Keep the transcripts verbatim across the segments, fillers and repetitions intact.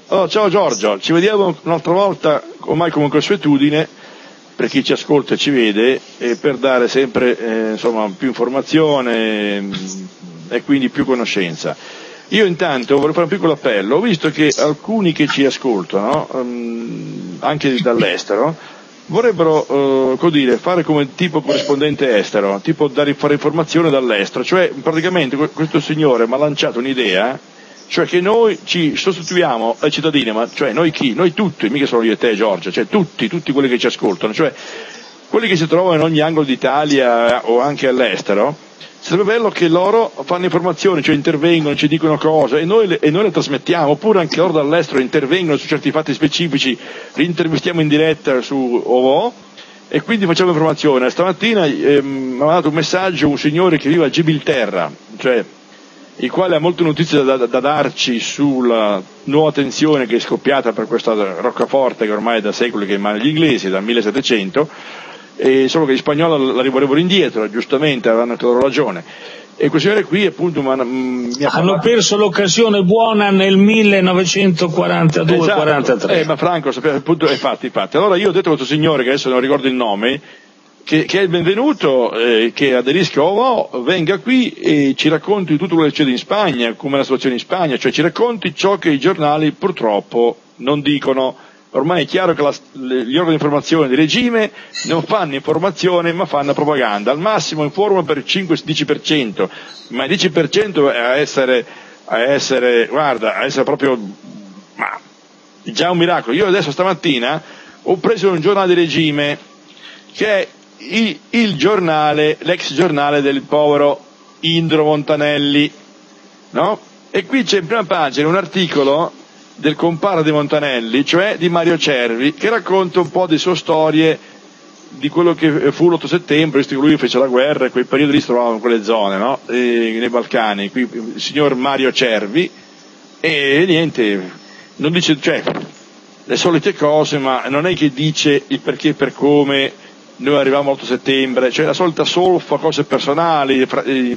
Oh, ciao Giorgio, ci vediamo un'altra volta, ormai come consuetudine, per chi ci ascolta e ci vede, e per dare sempre eh, insomma, più informazione mh, e quindi più conoscenza. Io intanto vorrei fare un piccolo appello. Ho visto che alcuni che ci ascoltano, um, anche dall'estero, vorrebbero, uh, come dire, fare come tipo corrispondente estero, tipo dare, fare informazione dall'estero. Cioè, praticamente questo signore mi ha lanciato un'idea, cioè che noi ci sostituiamo ai cittadini, ma cioè noi chi? Noi tutti, mica solo io e te Giorgio, cioè tutti, tutti quelli che ci ascoltano, cioè quelli che si trovano in ogni angolo d'Italia o anche all'estero. Sarebbe bello che loro fanno informazioni, cioè intervengono, ci dicono cose e noi le, e noi le trasmettiamo, oppure anche loro dall'estero intervengono su certi fatti specifici, li intervistiamo in diretta su O V O e quindi facciamo informazione. Stamattina ehm, mi ha mandato un messaggio un signore che vive a Gibilterra, cioè il quale ha molte notizie da, da, da darci sulla nuova tensione che è scoppiata per questa roccaforte che ormai è da secoli che è in mano agli inglesi, dal millesettecento, e solo che gli spagnoli la rivolevano indietro, giustamente avevano loro ragione. E quel signore qui appunto mi ha parlato... Hanno perso l'occasione buona nel millenovecentoquarantadue quarantatré. Esatto. Eh, ma Franco sapeva appunto, infatti, infatti. Allora io ho detto a questo signore, che adesso non ricordo il nome, che, che è il benvenuto, eh, che aderisca a O V O, venga qui e ci racconti tutto quello che succede in Spagna, come la situazione in Spagna, cioè ci racconti ciò che i giornali purtroppo non dicono. Ormai è chiaro che la, gli organi di informazione di regime non fanno informazione ma fanno propaganda, al massimo informano per il cinque dieci per cento, ma il dieci per cento è a essere, a essere, guarda, a essere proprio, ma, già un miracolo. Io adesso stamattina ho preso un giornale di regime che è il, il giornale, l'ex giornale del povero Indro Montanelli, no? E qui c'è in prima pagina un articolo del compare di Montanelli, cioè di Mario Cervi, che racconta un po' di sue storie, di quello che fu l'otto settembre, visto che lui fece la guerra e quei periodi lì si trovavano in quelle zone, no? E, nei Balcani, qui il signor Mario Cervi, e niente, non dice, cioè, le solite cose, ma non è che dice il perché e per come noi arriviamo all'otto settembre, cioè la solita solfa, cose personali, fra, eh,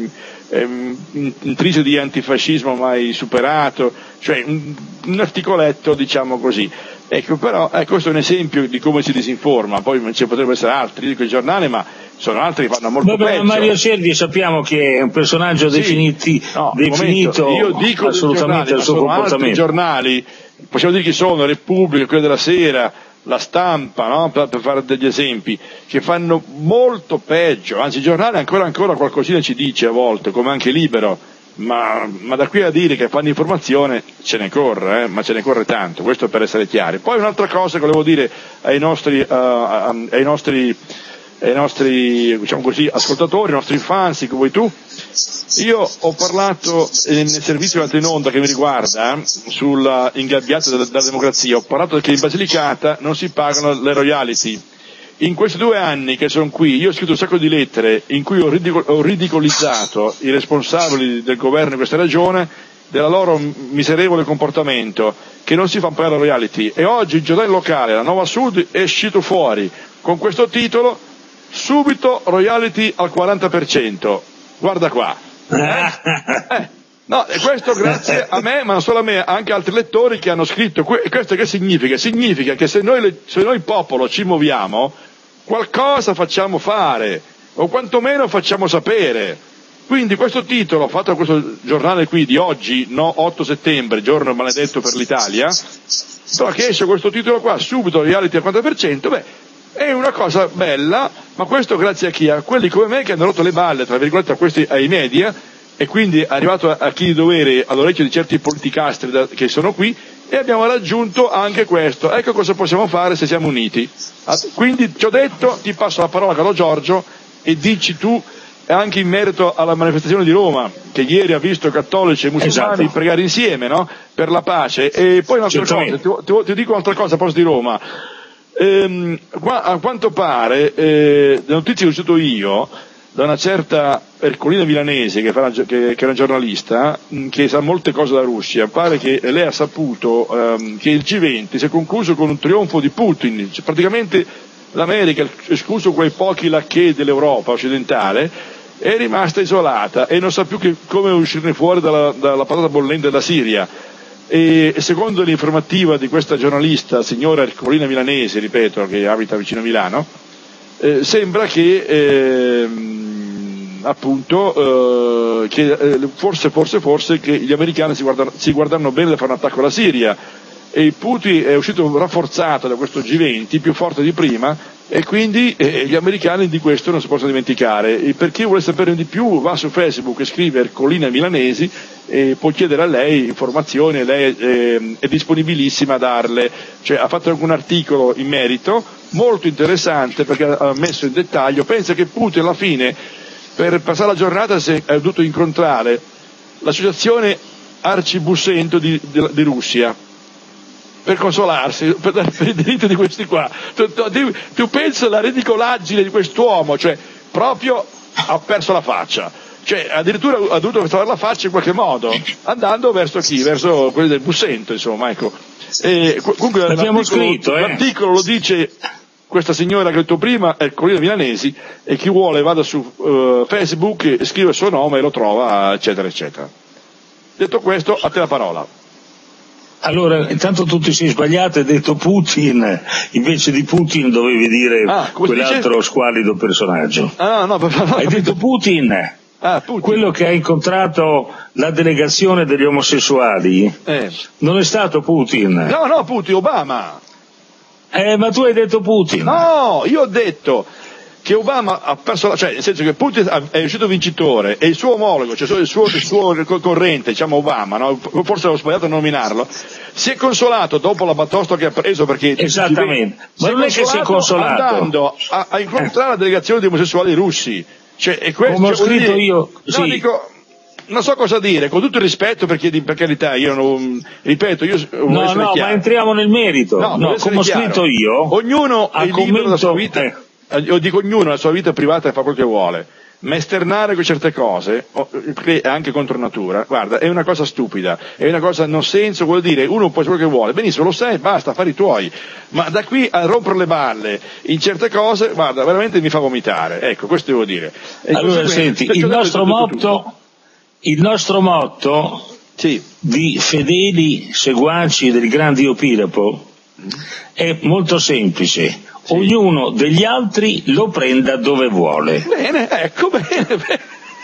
ehm, intrise di antifascismo mai superato, cioè un, un articoletto, diciamo così. Ecco, però eh, questo è un esempio di come si disinforma, poi ci potrebbero essere altri di quel giornale, ma sono altri che fanno molto Vabbè, peggio. Mario Cervi sappiamo che è un personaggio sì, definiti, no, definito momento, io dico assolutamente il suo sono comportamento. Altri giornali, possiamo dire chi sono, Repubblica, quello della Sera, La Stampa, no? per, per fare degli esempi, che fanno molto peggio, anzi il giornale ancora ancora qualcosina ci dice a volte, come anche Libero, ma, ma da qui a dire che fanno informazione ce ne corre, eh? ma ce ne corre tanto, questo per essere chiari. Poi un'altra cosa che volevo dire ai nostri, uh, ai nostri, ai nostri diciamo così, ascoltatori, ai nostri fans, che vuoi tu, io ho parlato eh, nel servizio in onda che mi riguarda eh, sulla ingabbiata della, della democrazia, ho parlato che in Basilicata non si pagano le royalty. In questi due anni che sono qui io ho scritto un sacco di lettere in cui ho, ridicol- ho ridicolizzato i responsabili del governo di questa regione della loro miserevole comportamento, che non si fa pagare la royalty, e oggi il giornale locale, la Nova Sud, è uscito fuori con questo titolo: subito royalty al quaranta per cento. Guarda qua. Eh? Eh. No, e questo grazie a me, ma non solo a me, anche altri lettori che hanno scritto. Questo che significa? Significa che se noi, se noi popolo ci muoviamo, qualcosa facciamo fare, o quantomeno facciamo sapere. Quindi questo titolo, fatto da questo giornale qui di oggi, no, otto settembre, giorno maledetto per l'Italia, però che esce questo titolo qua, subito reality al quaranta per cento, beh, è una cosa bella, ma questo grazie a chi? A quelli come me che hanno rotto le balle, tra virgolette, a questi, ai media, e quindi è arrivato a chi di dovere all'orecchio di certi politicastri da, che sono qui, e abbiamo raggiunto anche questo. Ecco cosa possiamo fare se siamo uniti. Quindi ti ho detto, ti passo la parola, caro Giorgio, e dici tu anche in merito alla manifestazione di Roma, che ieri ha visto cattolici e musulmani esatto. pregare insieme, no? Per la pace. E poi un'altra cosa, ti, ti, ti dico un'altra cosa a proposito di Roma. Ehm, qua, a quanto pare, eh, le notizie che ho citato io, da una certa Ercolina Milanese, che, fa, che, che è una giornalista, che sa molte cose da Russia, pare che lei ha saputo um, che il G venti si è concluso con un trionfo di Putin, cioè, praticamente l'America, escluso quei pochi lacchè dell'Europa occidentale, è rimasta isolata e non sa più che, come uscirne fuori dalla, dalla patata bollente della Siria. E secondo l'informativa di questa giornalista, signora Ercolina Milanesi, ripeto, che abita vicino a Milano, eh, sembra che eh, appunto eh, che eh, forse forse forse che gli americani si guardano, si guardano bene da fare un attacco alla Siria, e Putin è uscito rafforzato da questo G venti, più forte di prima, e quindi eh, gli americani di questo non si possono dimenticare. E per chi vuole sapere di più va su Facebook e scrive Ercolina Milanesi e può chiedere a lei informazioni, lei eh, è disponibilissima a darle, cioè ha fatto anche un articolo in merito molto interessante perché ha messo in dettaglio. Pensa che Putin alla fine, per passare la giornata, si è dovuto incontrare l'associazione Arcibussento di, di, di Russia per consolarsi per, per i diritti di questi qua. Tu, tu, tu pensa alla ridicolaggine di quest'uomo, cioè proprio ha perso la faccia, cioè addirittura ha dovuto trovare la faccia in qualche modo, andando verso chi? Verso quelli del Bussento, insomma, ecco. E, comunque l'abbiamo scritto, eh? L'articolo lo dice questa signora che ho detto prima, è Corriere Milanesi, e chi vuole vada su uh, Facebook, scrive il suo nome e lo trova, eccetera eccetera. Detto questo, a te la parola. Allora, intanto tu ti sei sbagliato, hai detto Putin, invece di Putin dovevi dire ah, quell'altro dice? Squallido personaggio. Ah, no, no, no, no, hai detto Putin, ah, Putin, quello che ha incontrato la delegazione degli omosessuali, eh. non è stato Putin. No, no, Putin, Obama. Eh, ma tu hai detto Putin. No, io ho detto che Obama ha perso la, cioè nel senso che Putin è uscito vincitore e il suo omologo, cioè il suo, il suo concorrente, diciamo Obama, no? Forse ho sbagliato a nominarlo, si è consolato dopo la batosta che ha preso, perché esattamente, ma non è che si è consolato andando a, a incontrare eh. la delegazione di omosessuali russi, cioè, e questo, come ho cioè, scritto dire, io, no, sì. dico, non so cosa dire, con tutto il rispetto, perché per carità, io non, ripeto, io no, no, chiaro. Ma entriamo nel merito, no, no, come ho scritto io, ognuno è commento, libero della sua vita. Eh. Io dico ognuno la sua vita privata fa quello che vuole, ma esternare certe cose, che è anche contro natura, guarda, è una cosa stupida, è una cosa non senso, vuol dire uno può fare quello che vuole, benissimo, lo sai, basta, fare i tuoi, ma da qui a rompere le balle in certe cose, guarda, veramente mi fa vomitare, ecco, questo devo dire. E allora senti, il nostro motto, il nostro motto sì. di fedeli seguaci del grande Dio Pirapo è molto semplice. Sì. Ognuno degli altri lo prenda dove vuole. Bene, ecco, bene, bene.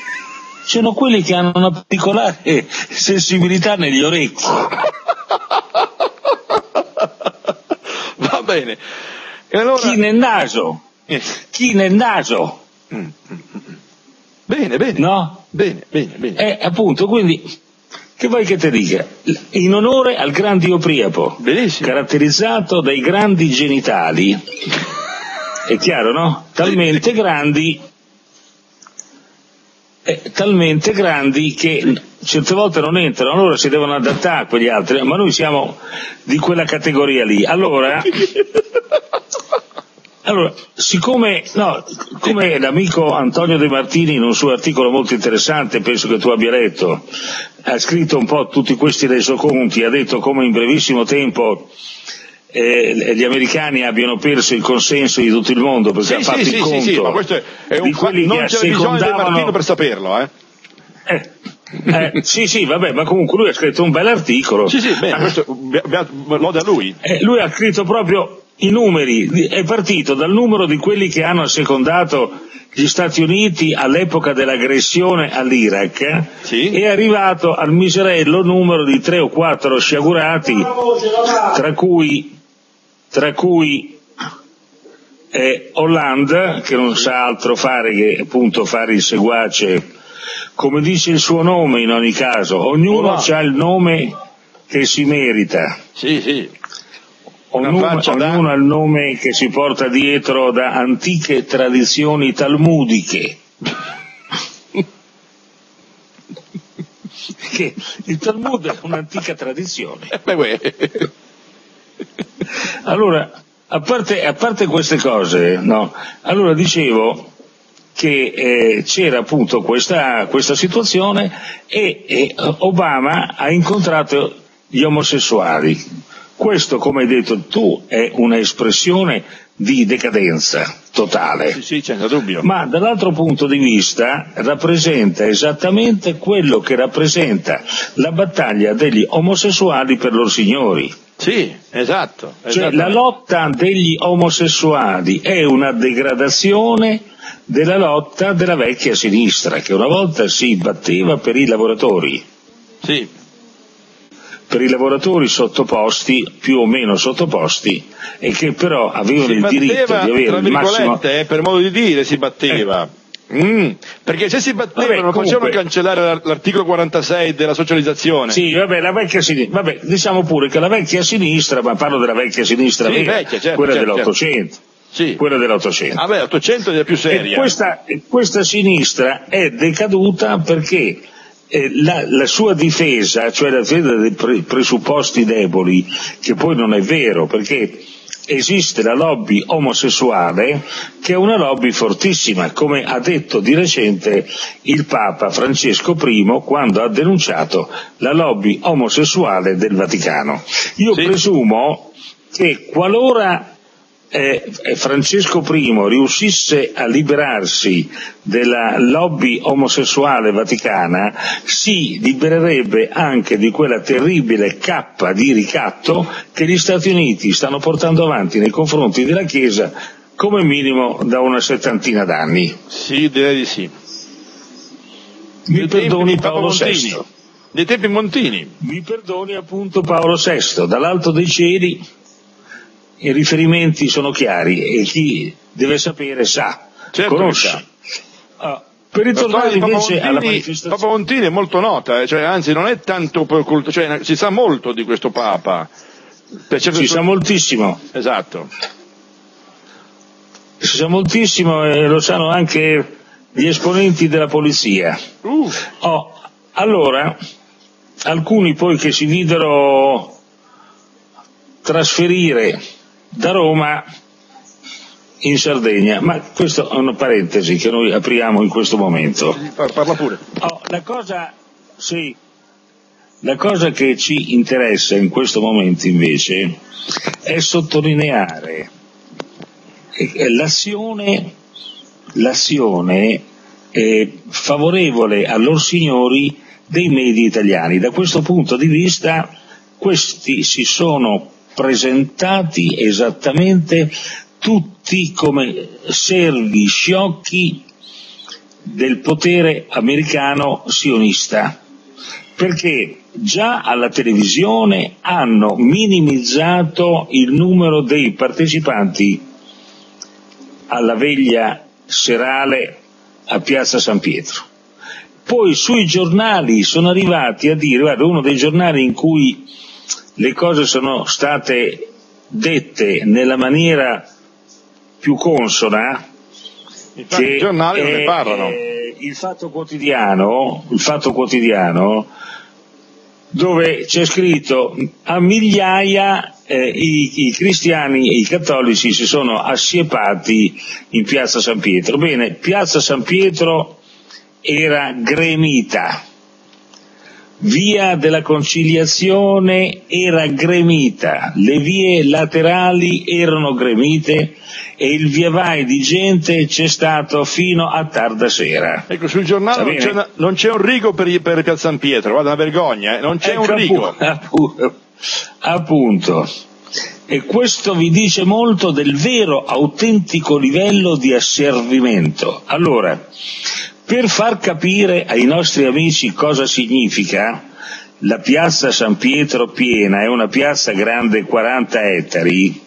Ci sono quelli che hanno una particolare sensibilità negli orecchi. Va bene. E allora... Chi nel naso? Eh. Chi nel naso? Mm, mm, mm. Bene, bene. No? Bene, bene, bene. Eh, appunto, quindi... Che vuoi che ti dica? In onore al gran Dio Priapo, benissimo, caratterizzato dai grandi genitali, è chiaro, no? Talmente grandi, eh, talmente grandi che certe volte non entrano, allora si devono adattare a quegli altri, ma noi siamo di quella categoria lì. Allora, allora siccome, no, come l'amico Antonio De Martini in un suo articolo molto interessante, penso che tu abbia letto, ha scritto un po' tutti questi resoconti, ha detto come in brevissimo tempo eh, gli americani abbiano perso il consenso di tutto il mondo, perché sì, ha fatto sì, il sì, conto sì, sì, ma questo è un di quelli non che c'è bisogno di Martino per saperlo, eh? Eh, eh, sì, sì, vabbè, ma comunque lui ha scritto un bel articolo. Sì, sì, bene, questo lode a lui. Eh, lui ha scritto proprio i numeri, è partito dal numero di quelli che hanno assecondato gli Stati Uniti all'epoca dell'aggressione all'Iraq, sì. È arrivato al miserello numero di tre o quattro sciagurati, tra cui, tra cui eh, Hollande, che non sa altro fare che appunto fare il seguace, come dice il suo nome in ogni caso, ognuno ha il nome che si merita. Sì, sì. Ognuno, ognuno ha il nome che si porta dietro da antiche tradizioni talmudiche. Che il Talmud è un'antica tradizione. Allora, a parte, a parte queste cose, no? Allora dicevo che eh, c'era appunto questa, questa situazione e, e Obama ha incontrato gli omosessuali. Questo, come hai detto tu, è una espressione di decadenza totale. Sì, sì, senza dubbio. Ma dall'altro punto di vista rappresenta esattamente quello che rappresenta la battaglia degli omosessuali per loro signori. Sì, esatto. Cioè la lotta degli omosessuali è una degradazione della lotta della vecchia sinistra, che una volta si batteva per i lavoratori. Sì. Per i lavoratori sottoposti, più o meno sottoposti, e che però avevano si il batteva, diritto di avere il massimo... eh, per modo di dire si batteva. Eh. Mm. Perché se si batteva vabbè, non comunque... facevano cancellare l'articolo quarantasei della socializzazione. Sì, vabbè, la vecchia sinistra, vabbè, diciamo pure che la vecchia sinistra, ma parlo della vecchia sinistra sì, vera, vecchia, certo, quella certo, dell'Ottocento. Certo. Sì. Quella dell'Ottocento. Ah beh, l'Ottocento è più seria. E questa, questa sinistra è decaduta perché eh, la, la sua difesa, cioè la difesa dei pre- presupposti deboli, che poi non è vero, perché esiste la lobby omosessuale che è una lobby fortissima, come ha detto di recente il Papa Francesco primo quando ha denunciato la lobby omosessuale del Vaticano. Io sì. presumo che qualora Eh, Francesco primo riuscisse a liberarsi della lobby omosessuale vaticana, si libererebbe anche di quella terribile cappa di ricatto che gli Stati Uniti stanno portando avanti nei confronti della Chiesa come minimo da una settantina d'anni. Sì, direi di sì. Mi dei perdoni Paolo sesto. Dei tempi Montini. Mi perdoni appunto Paolo sesto, dall'alto dei cieli. I riferimenti sono chiari e chi deve sapere sa, certo conosce. Uh, per ritornare invece Montini, alla manifestazione. Papa Montini è molto nota, eh, cioè, anzi non è tanto per culto, cioè, si sa molto di questo Papa. Per certo si suo... sa moltissimo. Esatto. Si sa moltissimo e lo sanno anche gli esponenti della polizia. Uh. Oh, allora, alcuni poi che si videro trasferire da Roma in Sardegna, ma questa è una parentesi che noi apriamo in questo momento. Parla pure. Oh, la cosa, sì, la cosa che ci interessa in questo momento invece è sottolineare l'azione, l'azione eh, favorevole a lor signori dei media italiani. Da questo punto di vista questi si sono presentati esattamente tutti come servi sciocchi del potere americano sionista, perché già alla televisione hanno minimizzato il numero dei partecipanti alla veglia serale a Piazza San Pietro. Poi sui giornali sono arrivati a dire, guarda, uno dei giornali in cui le cose sono state dette nella maniera più consona, infatti i giornali non ne parlano. Il Fatto Quotidiano, il Fatto Quotidiano, dove c'è scritto a migliaia eh, i, i cristiani e i cattolici si sono assiepati in Piazza San Pietro. Bene, Piazza San Pietro era gremita. Via della Conciliazione era gremita, le vie laterali erano gremite e il via vai di gente c'è stato fino a tarda sera. Ecco, sul giornale non c'è, una, non c'è un rigo per, per Piazza San Pietro, guarda, una vergogna, eh? non c'è ecco un rigo. Appunto, appunto. E questo vi dice molto del vero, autentico livello di asservimento. Allora, per far capire ai nostri amici cosa significa la piazza San Pietro piena, è una piazza grande quaranta ettari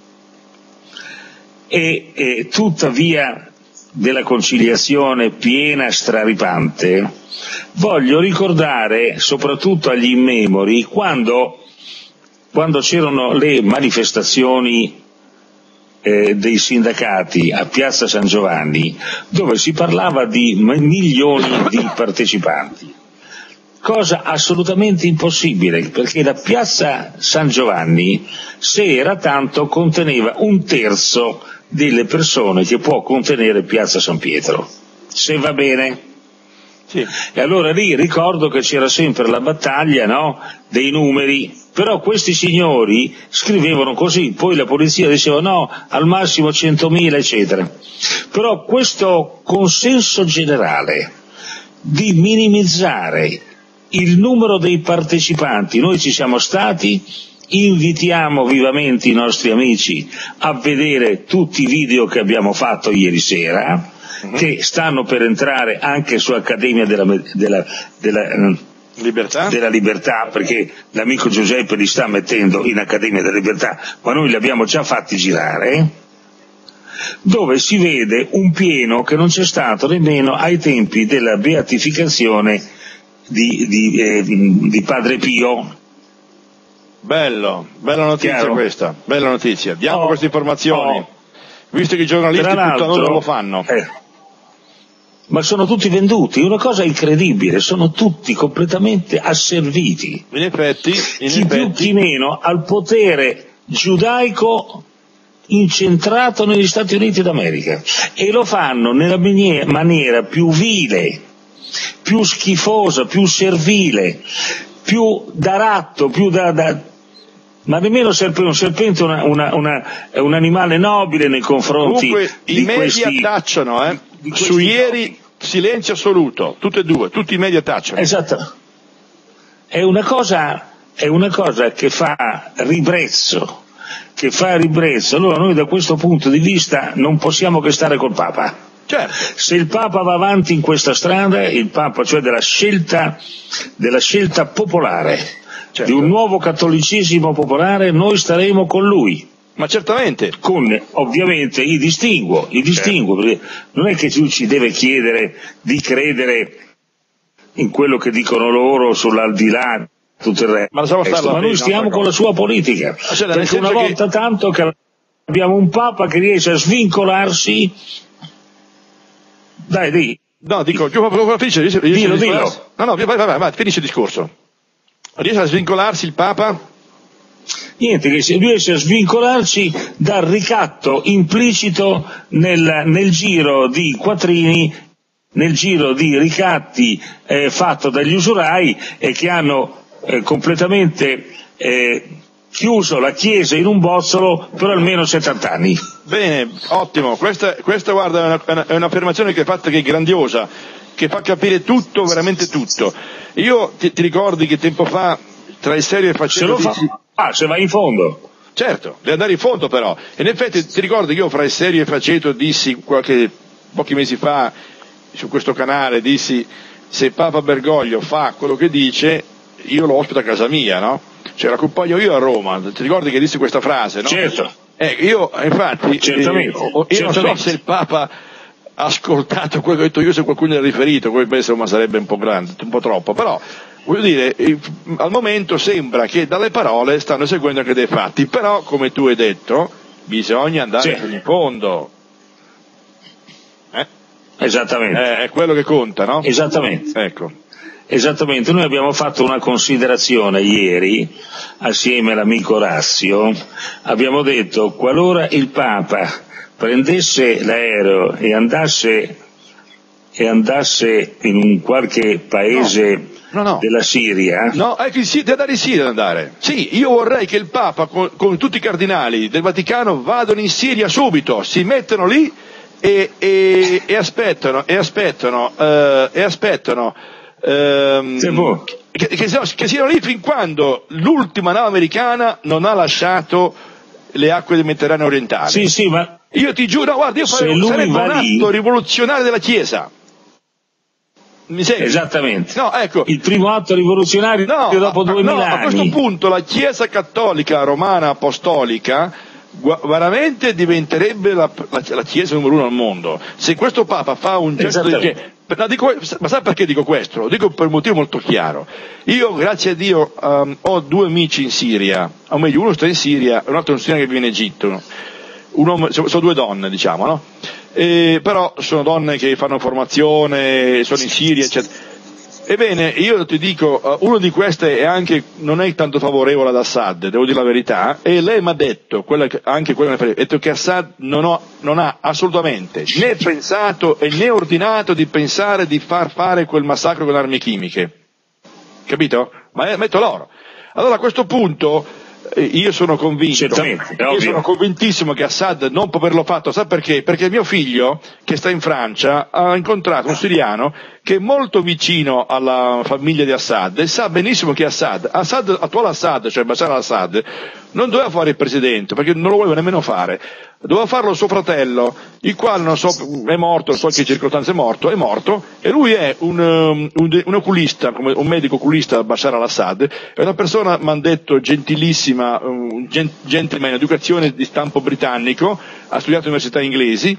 e, e tutta via della Conciliazione piena, straripante, voglio ricordare soprattutto agli immemori quando, quando c'erano le manifestazioni Eh, dei sindacati a Piazza San Giovanni, dove si parlava di milioni di partecipanti, cosa assolutamente impossibile, perché la Piazza San Giovanni, se era tanto, conteneva un terzo delle persone che può contenere Piazza San Pietro, se va bene. Sì. E allora lì ricordo che c'era sempre la battaglia, no, dei numeri, Però questi signori scrivevano così, poi la polizia diceva no, al massimo centomila, eccetera. Però questo consenso generale di minimizzare il numero dei partecipanti, noi ci siamo stati, invitiamo vivamente i nostri amici a vedere tutti i video che abbiamo fatto ieri sera, uh-huh. che stanno per entrare anche su Accademia della, della, della, Libertà? della Libertà, perché l'amico Giuseppe li sta mettendo in Accademia della Libertà, ma noi li abbiamo già fatti girare, dove si vede un pieno che non c'è stato nemmeno ai tempi della beatificazione di, di, eh, di Padre Pio. Bello, bella notizia. Chiaro? Questa, bella notizia. Diamo oh, queste informazioni, oh. visto che i giornalisti tutto non lo fanno. Eh, ma sono tutti venduti, una cosa incredibile, sono tutti completamente asserviti. In effetti, in chi effetti. più chi meno al potere giudaico incentrato negli Stati Uniti d'America, e lo fanno nella maniera più vile, più schifosa, più servile, più da ratto, più da, da ma nemmeno serpente, un serpente è una, una, una, è un animale nobile nei confronti. Comunque, di i media questi, tacciono, eh? Su ieri topi. Silenzio assoluto, tutte e due, tutti i media tacciono. Esatto. È una cosa, è una cosa che fa ribrezzo, che fa ribrezzo. Allora noi da questo punto di vista non possiamo che stare col Papa. Certo. Se il Papa va avanti in questa strada, il Papa, cioè della scelta, della scelta popolare, certo. di un nuovo cattolicesimo popolare, noi staremo con lui. Ma certamente. Con ovviamente i distinguo, i distinguo, certo. perché non è che lui ci deve chiedere di credere in quello che dicono loro sull'aldilà, tutto il resto, ma, resto, ma noi stiamo con la sua politica, cioè, perché una volta che... tanto che abbiamo un Papa che riesce a svincolarsi. Dai, di. No, dico, finisce, riesce, riesce dillo, dillo. No, no, vai, vai, vai, vai, finisce il discorso. Riesce a svincolarsi il Papa? Niente, che riesce a svincolarsi dal ricatto implicito nel, nel giro di quattrini, nel giro di ricatti eh, fatto dagli usurai e che hanno eh, completamente eh, chiuso la Chiesa in un bozzolo per almeno settanta anni. Bene, ottimo, questa, questa guarda, è, una, è un'affermazione che è fatta, che è grandiosa, che fa capire tutto, veramente tutto. Io ti, ti ricordi che tempo fa, tra il serio e faceto... Se lo fa, ah, se vai in fondo. Certo, deve andare in fondo però. E in effetti ti ricordi che io fra il serio e faceto dissi qualche, pochi mesi fa, su questo canale, dissi, se Papa Bergoglio fa quello che dice, io lo ospito a casa mia, no? Cioè l'accompagno io a Roma, ti ricordi che dissi questa frase, no? Certo. Eh, io infatti, certamente, eh, io certamente. non so se il Papa ha ascoltato quello che ho detto io, se qualcuno ne ha riferito, poi insomma sarebbe un po' grande, un po' troppo, però voglio dire, eh, al momento sembra che dalle parole stanno seguendo anche dei fatti, però come tu hai detto, bisogna andare sì. in fondo. Eh? Esattamente. Eh, è quello che conta, no? Esattamente. Ecco. Esattamente, noi abbiamo fatto una considerazione ieri, assieme all'amico Rassio, abbiamo detto, qualora il Papa prendesse l'aereo e andasse, e andasse in un qualche paese no, no, no. della Siria... No, è che sì, deve andare in Siria, andare. Sì, io vorrei che il Papa, con, con tutti i cardinali del Vaticano, vadano in Siria subito, si mettono lì e, e, e aspettano, e aspettano, eh, e aspettano... Ehm, che, che, siano, che siano lì fin quando l'ultima nave americana non ha lasciato le acque del Mediterraneo orientale. Sì, sì, ma io ti giuro, guarda, io farei, sarebbe un atto lì... rivoluzionario della Chiesa. Mi segui? Esattamente. No, ecco. Il primo atto rivoluzionario no, dopo duemila no, anni. A questo punto la Chiesa cattolica romana apostolica veramente diventerebbe la, la, la Chiesa numero uno al mondo. Se questo Papa fa un gesto del genere, no, dico, ma sai perché dico questo? Lo dico per un motivo molto chiaro. Io, grazie a Dio, um, ho due amici in Siria, o meglio, uno sta in Siria e un altro in Siria che vive in Egitto. Un uomo, sono due donne, diciamo, no? E, però sono donne che fanno formazione, sono in Siria, eccetera. Ebbene, io ti dico, uno di queste è anche, non è tanto favorevole ad Assad, devo dire la verità, e lei mi ha detto, quella che, anche quella mi ha detto che Assad non, ho, non ha assolutamente né pensato e né ordinato di pensare di far fare quel massacro con armi chimiche. Capito? Ma è, metto loro. Allora a questo punto eh, io sono convinto, io sono convintissimo che Assad non può averlo fatto, sa perché? Perché mio figlio, che sta in Francia, ha incontrato un siriano che è molto vicino alla famiglia di Assad e sa benissimo che Assad, Assad attuale Assad, cioè Bashar al-Assad, non doveva fare il presidente, perché non lo voleva nemmeno fare, doveva farlo suo fratello, il quale non so, è morto, non so in che circostanze è morto, è morto, e lui è un, um, un, un oculista, come un medico oculista Bashar al-Assad, è una persona, mi hanno detto, gentilissima, un gentleman, educazione di stampo britannico, ha studiato all'università inglesi,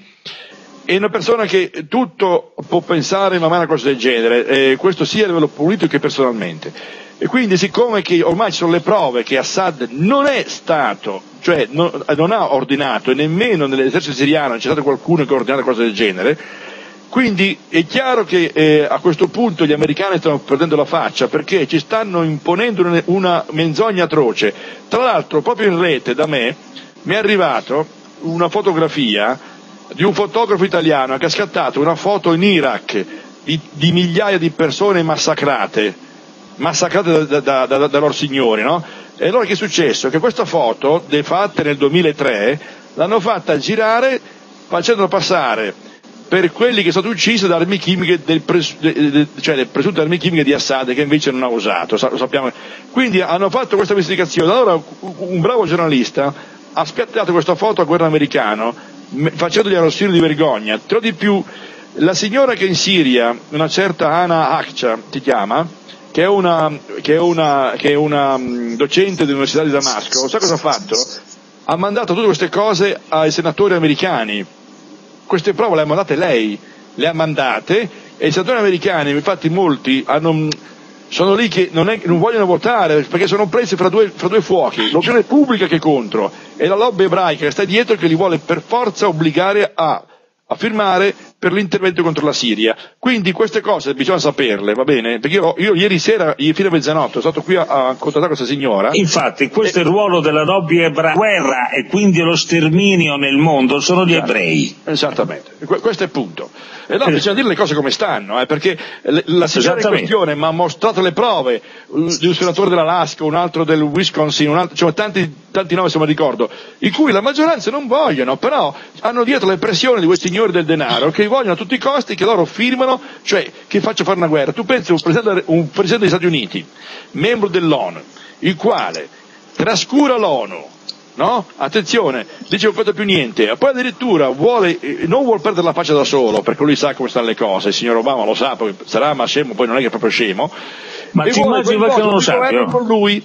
è una persona che tutto può pensare ma mai una cosa del genere, eh, questo sia a livello politico che personalmente. E quindi siccome che ormai ci sono le prove che Assad non è stato, cioè non, non ha ordinato, e nemmeno nell'esercito siriano c'è stato qualcuno che ha ordinato cose del genere, quindi è chiaro che eh, a questo punto gli americani stanno perdendo la faccia perché ci stanno imponendo una, una menzogna atroce. Tra l'altro proprio in rete da me mi è arrivato una fotografia di un fotografo italiano che ha scattato una foto in Iraq di, di migliaia di persone massacrate, massacrate da, da, da, da loro signori, no? E allora che è successo? Che questa foto, fatta nel duemilatré, l'hanno fatta girare facendola passare per quelli che sono stati uccisi da armi chimiche del pres- de, de, de, cioè le presunte armi chimiche di Assad, che invece non ha usato, lo sappiamo. Quindi hanno fatto questa investigazione. Allora un bravo giornalista ha spiattato questa foto a governo americano facendogli arrossire di vergogna. Tra di più, la signora che in Siria, una certa Ana Akça si chiama, che è una, che è una, che è una docente dell'Università di Damasco, sa cosa ha fatto? Ha mandato tutte queste cose ai senatori americani. Queste prove le ha mandate lei, le ha mandate, e i senatori americani, infatti molti hanno, sono lì che non, è, non vogliono votare perché sono presi fra due, fra due fuochi, l'opinione pubblica che è contro e la lobby ebraica che sta dietro, che li vuole per forza obbligare a, a firmare per l'intervento contro la Siria. Quindi queste cose bisogna saperle, va bene? Perché io, io ieri sera, fino a mezzanotte, sono stato qui a, a contattare questa signora. Infatti questo e... è il ruolo della lobby ebraica, guerra e quindi lo sterminio nel mondo sono gli esatto. ebrei. Esattamente, que- questo è il punto. E no, bisogna dire le cose come stanno, eh, perché la signora in questione mi ha mostrato le prove di un senatore dell'Alaska, un altro del Wisconsin, un altro, cioè tanti, tanti nomi se mi ricordo, in cui la maggioranza non vogliono, però hanno dietro le pressioni di quei signori del denaro che vogliono a tutti i costi che loro firmano, cioè che faccia fare una guerra. Tu pensi a un presidente, un presidente degli Stati Uniti, membro dell'ONU, il quale trascura l'ONU, no? Attenzione, dice non conta più niente, e poi addirittura vuole, non vuole perdere la faccia da solo, perché lui sa come stanno le cose, il signor Obama lo sa, poi sarà ma scemo, poi non è che è proprio scemo, ma ti immagini che non lo sappia con lui,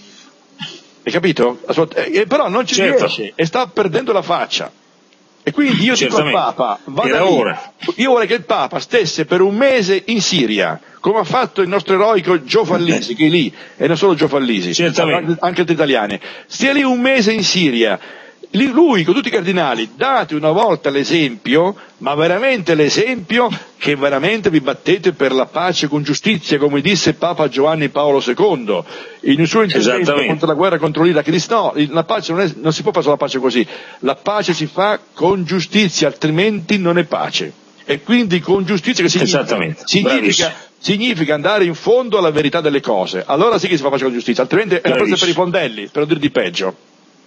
hai capito? E però non ci certo. riesce e sta perdendo la faccia. E quindi io dico al Papa, vada lì. Io vorrei che il Papa stesse per un mese in Siria, come ha fatto il nostro eroico Gio Fallisi, che è lì, e non solo Gio Fallisi, certamente. Anche altri italiani. Stia lì un mese in Siria, lui con tutti i cardinali, date una volta l'esempio, ma veramente l'esempio che veramente vi battete per la pace con giustizia, come disse Papa Giovanni Paolo secondo in un suo intervento contro la guerra contro l'Iraq. Disse no, la pace non, è, non si può fare la pace così, la pace si fa con giustizia, altrimenti non è pace. E quindi con giustizia che significa, significa, significa andare in fondo alla verità delle cose, allora sì che si fa pace con giustizia, altrimenti è una cosa per i fondelli, per non dire di peggio.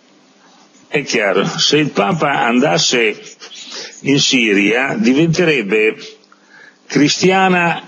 È chiaro, se il Papa andasse in Siria diventerebbe cristiana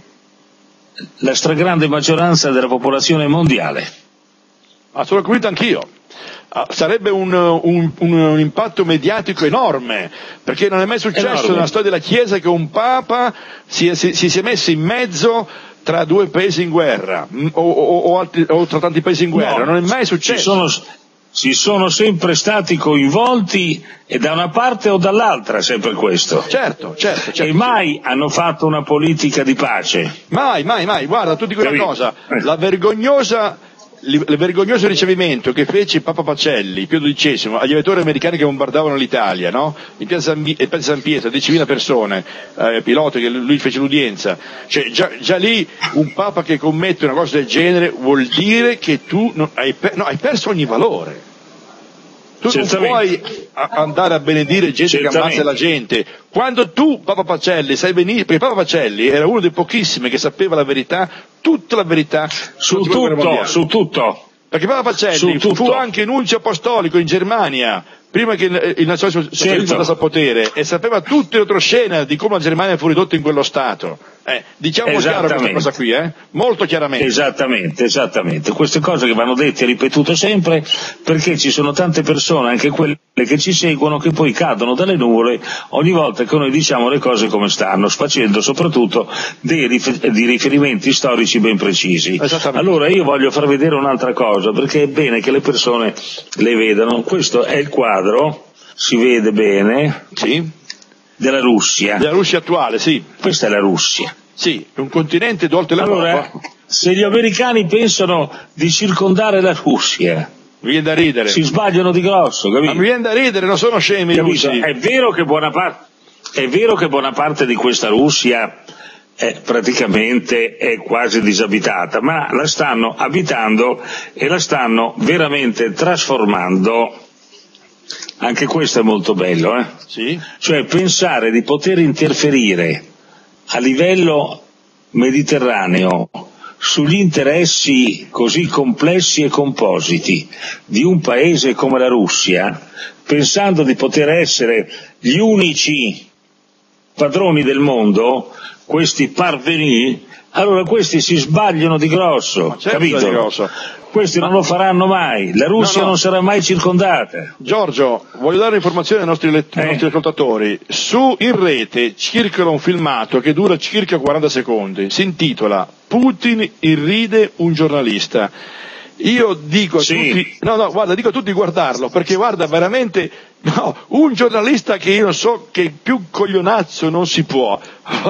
la stragrande maggioranza della popolazione mondiale. Ma sono convinto anch'io. Sarebbe un, un, un, un impatto mediatico enorme, perché non è mai successo enorme. Nella storia della Chiesa che un Papa si, si, si sia messo in mezzo tra due paesi in guerra o, o, o, altri, o tra tanti paesi in guerra, no, non è mai successo. Ci sono, ci sono sempre stati coinvolti e da una parte o dall'altra sempre questo. Certo, certo, certo. E mai hanno fatto una politica di pace. Mai, mai, mai. Guarda, tu dico una cosa, la vergognosa il vergognoso ricevimento che fece Papa Pacelli, Pio dodicesimo, agli elettori americani che bombardavano l'Italia, no? In piazza San, San Pietro, diecimila persone, eh, piloti che lui fece l'udienza, cioè già, già lì un Papa che commette una cosa del genere vuol dire che tu non, hai, per, no, hai perso ogni valore. Tu non puoi andare a benedire gente Certamente. Che ammazza la gente. Quando tu, Papa Pacelli, sai benissimo, perché Papa Pacelli era uno dei pochissimi che sapeva la verità, tutta la verità su tutto, su tutto. Perché Papa Pacelli fu anche nunzio apostolico in Germania, prima che il, il nazionalsocialismo certo. andasse al potere, e sapeva tutta la retroscena di come la Germania fu ridotta in quello stato. Eh, diciamo chiaro questa cosa qui, eh? Molto chiaramente. Esattamente, esattamente. Queste cose che vanno dette e ripetute sempre, perché ci sono tante persone, anche quelle che ci seguono, che poi cadono dalle nuvole ogni volta che noi diciamo le cose come stanno, facendo soprattutto dei rifer- di riferimenti storici ben precisi. Allora io voglio far vedere un'altra cosa, perché è bene che le persone le vedano. Questo è il quadro, si vede bene, sì, della Russia. Della Russia attuale, sì. Questa è la Russia. Sì, è un continente oltre l'Europa. Allora, se gli americani pensano di circondare la Russia, mi viene da ridere. Si sbagliano di grosso, capito? Ma mi viene da ridere, non sono scemi i russi. È vero che buona parte, è vero che buona parte di questa Russia è praticamente è quasi disabitata, ma la stanno abitando e la stanno veramente trasformando. Anche questo è molto bello, eh? Sì. Cioè pensare di poter interferire a livello mediterraneo sugli interessi così complessi e compositi di un paese come la Russia, pensando di poter essere gli unici padroni del mondo, questi parvenu, allora questi si sbagliano di grosso, certo, capito? Di grosso. Questi non lo faranno mai, la Russia no, no. non sarà mai circondata. Giorgio, voglio dare informazioni ai nostri, let- eh. ai nostri ascoltatori. Su in rete circola un filmato che dura circa quaranta secondi, si intitola Putin irride un giornalista. Io dico a sì. tutti, no no guarda, dico a tutti di guardarlo, perché guarda veramente, no, un giornalista che io non so, che più coglionazzo non si può,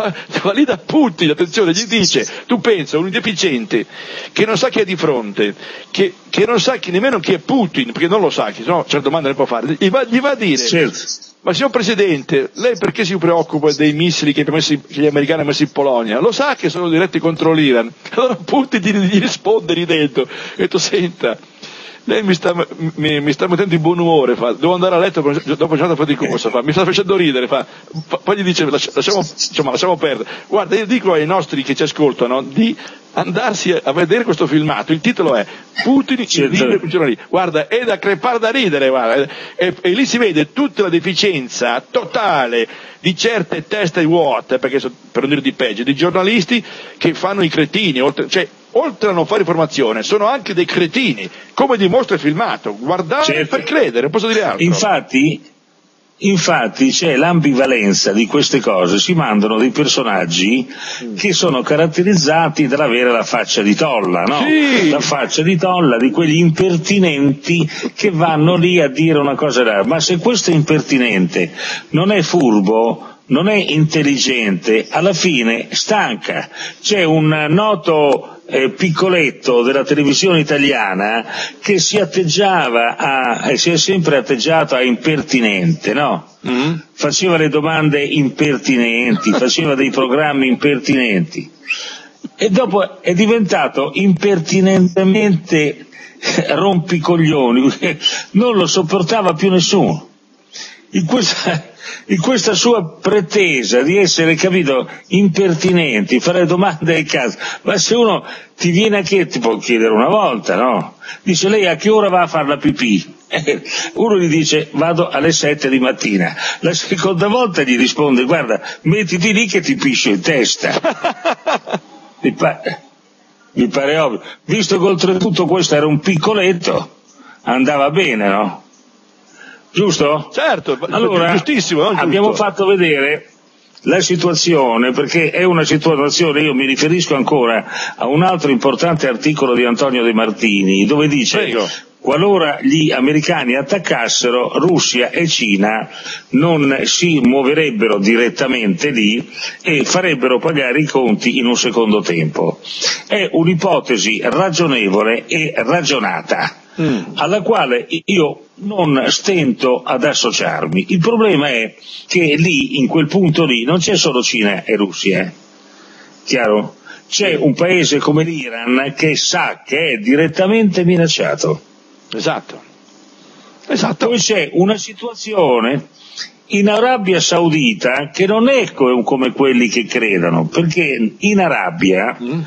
va lì da Putin, attenzione, gli dice, tu pensa, un deficiente che non sa chi è di fronte, che, che non sa chi, nemmeno chi è Putin, perché non lo sa, che no, certe domande ne può fare, gli va, gli va a dire, certo. ma signor Presidente, lei perché si preoccupa dei missili che, messi, che gli americani hanno messo in Polonia? Lo sa che sono diretti contro l'Iran? Allora Putin gli, gli risponde ridendo, e detto, senta, lei mi sta, mi, mi sta mettendo di buon umore, fa, devo andare a letto dopo una giornata di corsa, fa, mi sta facendo ridere, fa, poi gli dice lasciamo, insomma, lasciamo perdere. Guarda, io dico ai nostri che ci ascoltano di andarsi a vedere questo filmato, il titolo è Putin irride un giornalista, guarda, è da crepare da ridere, guarda, e, e lì si vede tutta la deficienza totale di certe teste vuote, perché per non dire di peggio, di giornalisti che fanno i cretini, oltre, cioè oltre a non fare informazione, sono anche dei cretini, come dimostra il filmato, guardare certo. per credere, posso dire altro. Infatti, infatti c'è l'ambivalenza di queste cose, si mandano dei personaggi mm. che sono caratterizzati dall'avere la faccia di tolla, no? Sì. La faccia di tolla di quegli impertinenti che vanno lì a dire una cosa rara, ma se questo impertinente non è furbo, non è intelligente, alla fine stanca. C'è un noto eh, piccoletto della televisione italiana che si atteggiava a, e si è sempre atteggiato a impertinente, no? Mm. Faceva le domande impertinenti, faceva dei programmi impertinenti e dopo è diventato impertinentemente rompicoglioni, non lo sopportava più nessuno. In questa, in questa sua pretesa di essere, capito, impertinenti, fare domande ai casi, ma se uno ti viene a chiedere, ti può chiedere una volta, no? Dice, lei a che ora va a fare la pipì? Eh, uno gli dice, vado alle sette di mattina. La seconda volta gli risponde, guarda, mettiti lì che ti piscio in testa. mi, pa- mi pare ovvio. Visto che oltretutto questo era un piccoletto, andava bene, no? Giusto? Certo, allora, giustissimo. Non abbiamo giusto. fatto vedere la situazione, perché è una situazione, io mi riferisco ancora a un altro importante articolo di Antonio De Martini, dove dice, Prego. qualora gli americani attaccassero, Russia e Cina non si muoverebbero direttamente lì e farebbero pagare i conti in un secondo tempo. È un'ipotesi ragionevole e ragionata, mm. alla quale io non stento ad associarmi. Il problema è che lì, in quel punto lì, non c'è solo Cina e Russia, eh? Chiaro? C'è un paese come l'Iran che sa che è direttamente minacciato. Esatto. Esatto. Poi c'è una situazione in Arabia Saudita che non è come quelli che credono, perché in Arabia mm.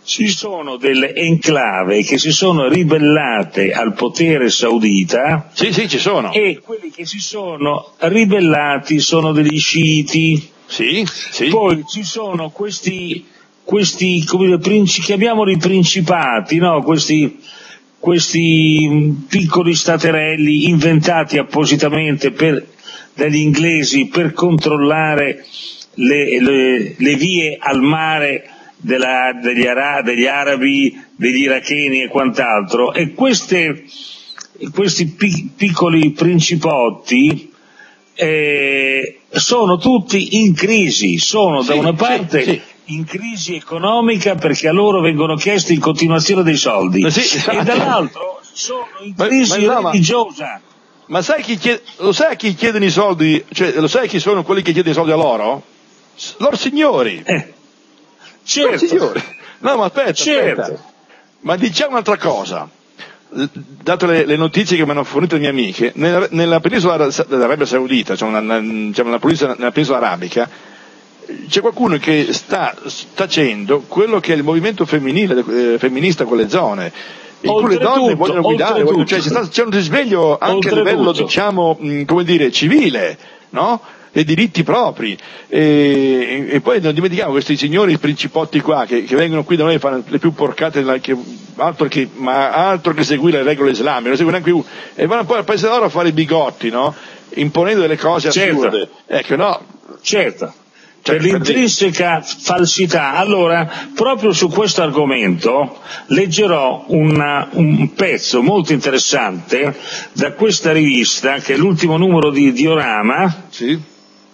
ci sono delle enclave che si sono ribellate al potere saudita. Sì, sì, ci sono. E quelli che si sono ribellati sono degli sciiti. Sì, sì. Poi ci sono questi, questi come dire, princi, chiamiamoli principati, no? Questi, questi piccoli staterelli inventati appositamente per, dagli inglesi per controllare le, le, le vie al mare della, degli, ara, degli arabi, degli iracheni e quant'altro, e queste, questi pi, piccoli principotti eh, sono tutti in crisi, sono sì, da una parte sì, sì. in crisi economica perché a loro vengono chiesti in continuazione dei soldi, sì, esatto. E dall'altro sono in ma, crisi ma no, religiosa. Ma, ma sai chi chiede, lo sai chi chiedono i soldi, cioè lo sai chi sono quelli che chiedono i soldi a loro? Loro signori. Eh. Certo. Signori. No, ma aspetta, certo. aspetta. Ma diciamo un'altra cosa. Date le, le notizie che mi hanno fornito le mie amiche, nella, nella penisola dell'Arabia Saudita, cioè una, una, cioè una penisola, nella penisola arabica, c'è qualcuno che sta facendo quello che è il movimento femminile, eh, femminista con le zone, in cui le donne vogliono guidare, vogliono, cioè c'è, stato, c'è un risveglio anche a livello, diciamo, mh, come dire, civile, no? E diritti propri, e, e poi non dimentichiamo questi signori principotti qua che, che vengono qui da noi e fanno le più porcate, che, altro, che, ma altro che seguire le regole islamiche, non seguono neanche più, e vanno poi al paese loro a fare i bigotti, no? Imponendo delle cose assurde. Certo. Ecco, no? Certo. Cioè, per l'intrinseca falsità. Allora, proprio su questo argomento leggerò una, un pezzo molto interessante da questa rivista, che è l'ultimo numero di Diorama. Sì.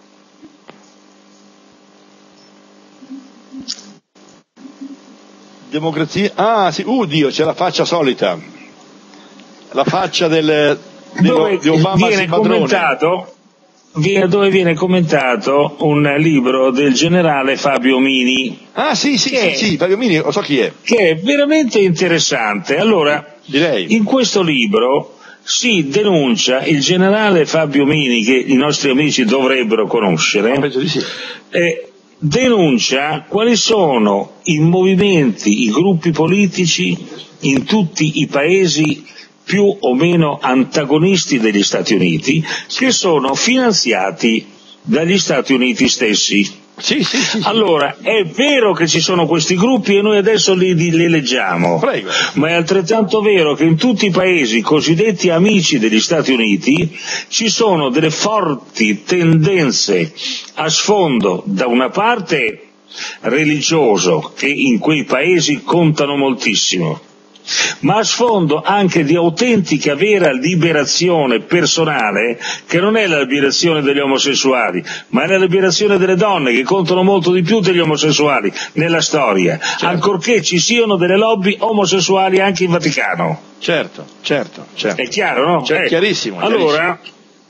Democrazia, ah sì, uh Dio, c'è la faccia solita, la faccia del, dello, di Obama viene commentato, viene, dove viene commentato un libro del generale Fabio Mini. Ah sì, sì, che, sì, sì, Fabio Mini, lo so chi è. Che è veramente interessante. Allora, direi. In questo libro si denuncia il generale Fabio Mini, che i nostri amici dovrebbero conoscere. Ah, penso di sì. Eh, denuncia quali sono i movimenti, i gruppi politici in tutti i paesi più o meno antagonisti degli Stati Uniti, che sono finanziati dagli Stati Uniti stessi. Sì, sì, sì, sì. Allora, è vero che ci sono questi gruppi e noi adesso li, li leggiamo. Prego. Ma è altrettanto vero che in tutti i paesi cosiddetti amici degli Stati Uniti ci sono delle forti tendenze a sfondo, da una parte religioso, che in quei paesi contano moltissimo, ma a sfondo anche di autentica vera liberazione personale, che non è la liberazione degli omosessuali, ma è la liberazione delle donne, che contano molto di più degli omosessuali nella storia, certo. Ancorché ci siano delle lobby omosessuali anche in Vaticano. Certo, certo, certo. È chiaro, no? Cioè, eh. chiarissimo. Allora, chiarissimo.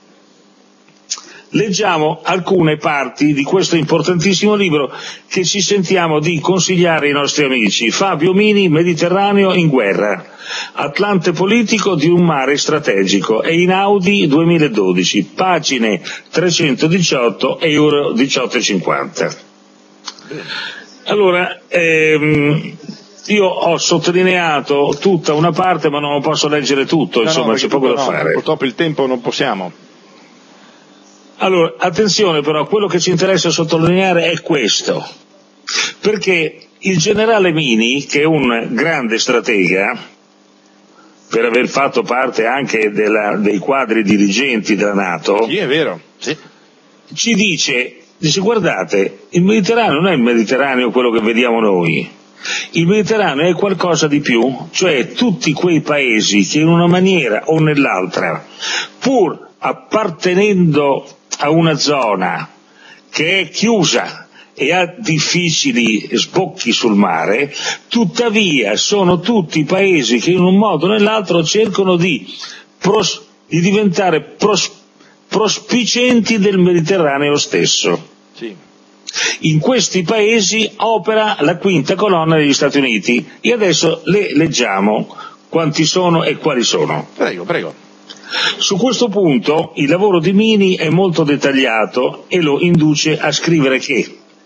Leggiamo alcune parti di questo importantissimo libro che ci sentiamo di consigliare ai nostri amici. Fabio Mini, Mediterraneo in guerra, Atlante politico di un mare strategico, e Einaudi duemiladodici, pagine trecentodiciotto, euro diciotto e cinquanta. Allora, ehm, io ho sottolineato tutta una parte, ma non posso leggere tutto, no, insomma, no, c'è poco no, da fare. Purtroppo il tempo non possiamo. Allora, attenzione però, quello che ci interessa sottolineare è questo, perché il generale Mini, che è un grande stratega, per aver fatto parte anche della, dei quadri dirigenti della NATO, sì, è vero, sì. Ci dice, dice, guardate, il Mediterraneo non è il Mediterraneo quello che vediamo noi, il Mediterraneo è qualcosa di più, cioè tutti quei paesi che in una maniera o nell'altra, pur appartenendo a una zona che è chiusa e ha difficili sbocchi sul mare, tuttavia sono tutti paesi che in un modo o nell'altro cercano di, pros, di diventare pros, prospicenti del Mediterraneo stesso. Sì. In questi paesi opera la quinta colonna degli Stati Uniti, e adesso le leggiamo quanti sono e quali sono. Prego, prego. Su questo punto il lavoro di Mini è molto dettagliato e lo induce a scrivere che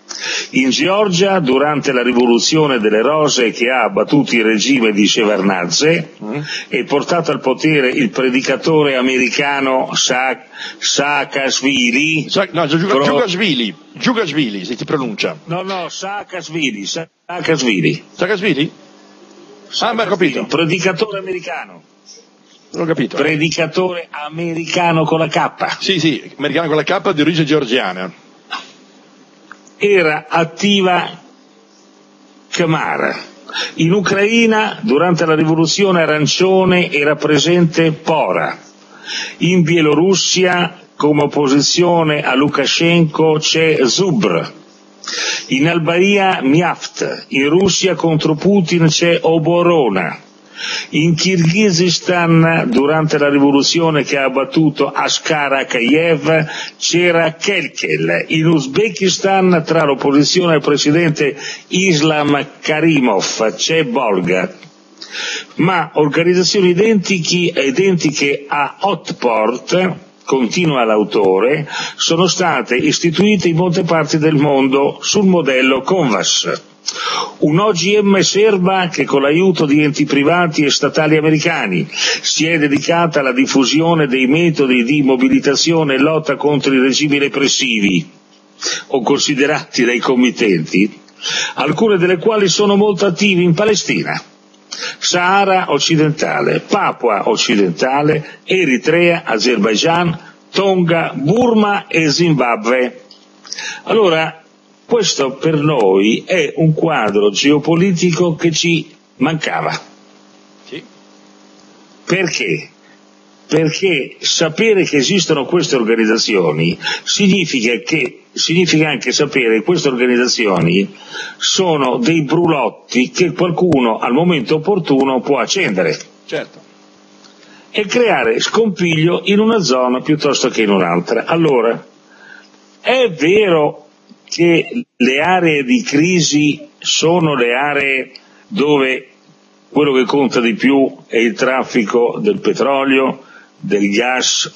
In Georgia, durante la rivoluzione delle rose che ha abbattuto il regime di Shevardnadze mm. e portato al potere il predicatore americano Sa- Saakashvili. Sa- no, Giugashvili, Giugashvili si pronuncia. No, no, Saakashvili, Saakashvili. Saakashvili? Ah, ma ho capito. Predicatore americano. Non ho capito. Predicatore americano con la K. Sì, sì, americano con la K di origine georgiana. Era attiva Kamara. In Ucraina, durante la rivoluzione arancione, era presente Pora. In Bielorussia, come opposizione a Lukashenko, c'è Zubr. In Albania, Miaft. In Russia, contro Putin, c'è Oborona. In Kirghizistan, durante la rivoluzione che ha abbattuto Askar Akayev, c'era Kelkel. In Uzbekistan, tra l'opposizione al presidente Islam Karimov, c'è Bolga. Ma organizzazioni identiche, identiche a Hotport, continua l'autore, sono state istituite in molte parti del mondo sul modello Convas. Un O G M serba che con l'aiuto di enti privati e statali americani si è dedicata alla diffusione dei metodi di mobilitazione e lotta contro i regimi repressivi o considerati dai committenti, alcune delle quali sono molto attivi in Palestina, Sahara occidentale, Papua occidentale, Eritrea, Azerbaijan, Tonga, Burma e Zimbabwe. Allora, questo per noi è un quadro geopolitico che ci mancava. Sì. Perché? Perché sapere che esistono queste organizzazioni significa che significa anche sapere che queste organizzazioni sono dei brulotti che qualcuno al momento opportuno può accendere. Certo. E creare scompiglio in una zona piuttosto che in un'altra. Allora, è vero che le aree di crisi sono le aree dove quello che conta di più è il traffico del petrolio, del gas,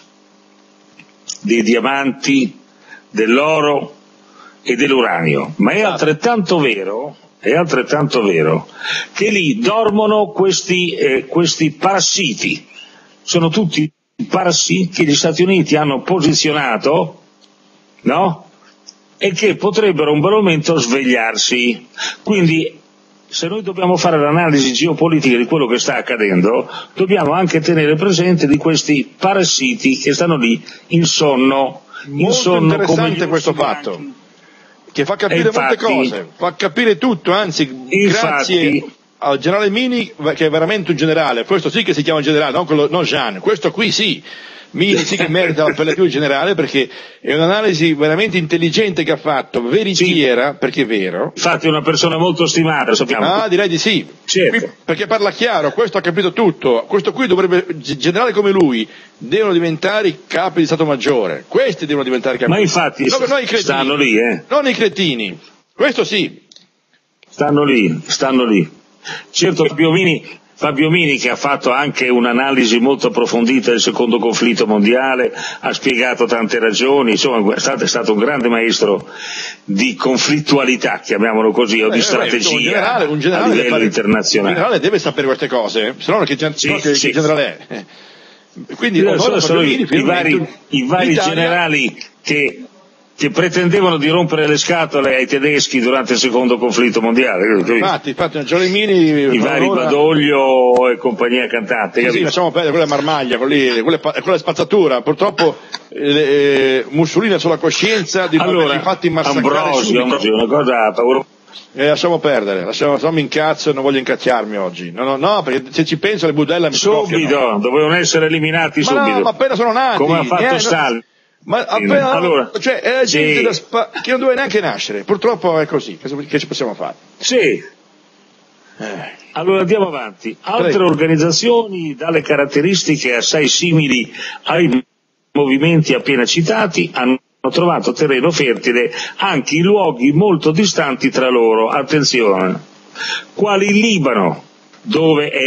dei diamanti, dell'oro e dell'uranio, ma è altrettanto vero, è altrettanto vero che lì dormono questi, eh, questi parassiti, sono tutti parassiti che gli Stati Uniti hanno posizionato, no? E che potrebbero un bel momento svegliarsi. Quindi, se noi dobbiamo fare l'analisi geopolitica di quello che sta accadendo, dobbiamo anche tenere presente di questi parassiti che stanno lì in sonno. In Molto sonno interessante come questo fatto, bianchi. che fa capire infatti, molte cose, fa capire tutto, anzi, infatti, grazie al generale Mini, che è veramente un generale, questo sì che si chiama generale, non, quello, non Jean, questo qui sì. Mini sì che merita l'appellativo di generale perché è un'analisi veramente intelligente che ha fatto, veritiera, sì, perché è vero. Infatti è una persona molto stimata, sappiamo. Ah, direi di sì. Certo. Qui, perché parla chiaro, questo ha capito tutto, questo qui dovrebbe, generale come lui, devono diventare i capi di Stato Maggiore, questi devono diventare capi. Ma infatti no, no, i cretini, stanno lì, eh. Non i cretini, questo sì. Stanno lì, stanno lì. Certo, Fabio Mini, Fabio Mini, che ha fatto anche un'analisi molto approfondita del secondo conflitto mondiale, ha spiegato tante ragioni, insomma è stato, è stato un grande maestro di conflittualità, chiamiamolo così, o Beh, di beh, strategia un generale, un generale a livello fare, internazionale. Un generale deve sapere queste cose, se no che, gen- sì, no, che, sì. che generale è. Quindi sono, sono, sono i, i vari, i vari l'Italia... generali che che pretendevano di rompere le scatole ai tedeschi durante il secondo conflitto mondiale. Infatti, infatti, Gioremini, i vari ora... Badoglio e compagnia cantante. Sì, sì, lasciamo perdere, quella è marmaglia, quella è, quella è spazzatura. Purtroppo eh, Mussolini ha sulla coscienza di allora, averli fatti massacrare Ambrosio, Ambrosio, una cosa paurosa. Eh, lasciamo perdere, lasciamo, se no mi incazzo e non voglio incazziarmi oggi. No, no, no, perché se ci penso le budella mi subito, scoppiano. Dovevano essere eliminati ma subito. No, ma appena sono nati. Come ha fatto eh, Stalin. Ma appena, allora, cioè, è la gente sì. da spa- che non doveva neanche nascere, purtroppo è così, che ci possiamo fare? Sì. Eh. Allora andiamo avanti. Altre Prego. organizzazioni dalle caratteristiche assai simili ai movimenti appena citati hanno trovato terreno fertile anche in luoghi molto distanti tra loro. Attenzione, quali il Libano, dove è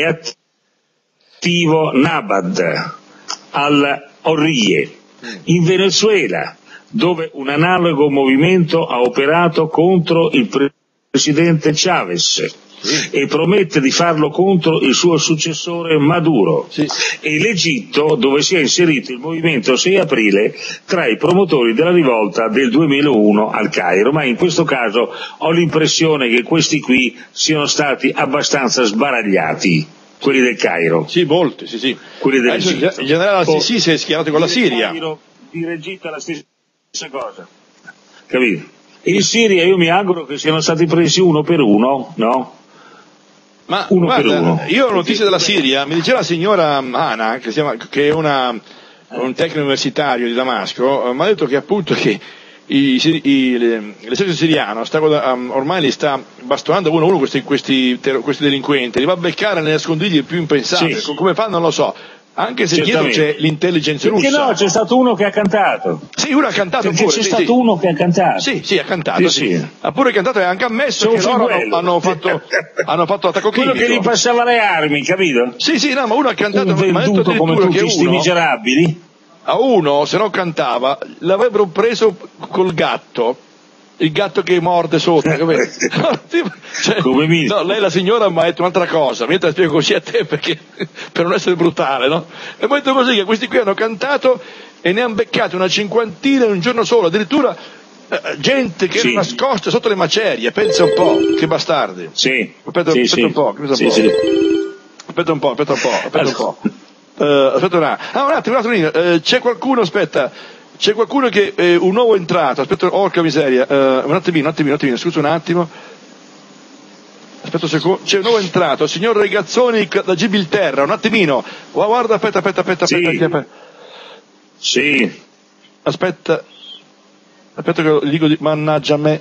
attivo Nabad al-Orrie, in Venezuela, dove un analogo movimento ha operato contro il presidente Chavez. Sì. E promette di farlo contro il suo successore Maduro. Sì. E l'Egitto, dove si è inserito il movimento sei aprile tra i promotori della rivolta del duemilauno al Cairo, ma in questo caso ho l'impressione che questi qui siano stati abbastanza sbaragliati, quelli del Cairo. Sì, molti, sì, sì. Quelli dell'Egitto. Il generale Al-Sisi si è schierato con la Siria. Cairo, di Egitto è la stessa cosa, capito? In Siria io mi auguro che siano stati presi uno per uno, no? Ma uno guarda, per uno. Io ho notizie della Siria, mi diceva la signora Ana, che, chiama, che è una, un tecnico universitario di Damasco, mi ha detto che appunto che i, i, l'esercito siriano sta, ormai li sta bastonando uno a uno questi, questi, questi delinquenti, li va a beccare nelle nascondiglie più impensabili, sì. Come fanno non lo so. Anche se dietro c'è l'intelligence russa. Perché no, c'è stato uno che ha cantato. Sì, uno ha cantato Perché pure. c'è sì, stato sì. uno che ha cantato. Sì, sì, ha cantato. Sì, sì. Ha pure cantato e ha anche ammesso Sono che loro hanno, hanno fatto hanno fatto attacco quello chimico. Quello che gli passava le armi, capito? Sì, sì, no, ma uno ha cantato. Un venduto ma come tutti che sti miserabili. A uno, se non cantava, l'avrebbero preso col gatto. Il gatto che morde sotto, cioè, come mi... no, lei la signora mi ha detto un'altra cosa, mi te la spiego così a te perché, per non essere brutale, no? E mi ha detto così che questi qui hanno cantato e ne hanno beccati una cinquantina in un giorno solo, addirittura eh, gente che sì. era nascosta sotto le macerie, pensa un po', che bastardi. Sì. Aspetta, sì, aspetta sì. un po', aspetta sì, un po'. Sì. Aspetta un po', aspetta un po', aspetta un po'. Uh, aspetta un attimo, ah, un attimo, un attimo, uh, c'è qualcuno, aspetta. C'è qualcuno che eh, un nuovo entrato, aspetta, orca miseria, uh, un attimino, un attimino, un attimino, scusa un attimo. Aspetta un secondo, c'è un nuovo entrato, signor Regazzoni da Gibilterra, un attimino. Oh, guarda, aspetta, aspetta, aspetta, sì. aspetta, aspetta. Sì. Aspetta. Aspetta che lo dico di mannaggia a me.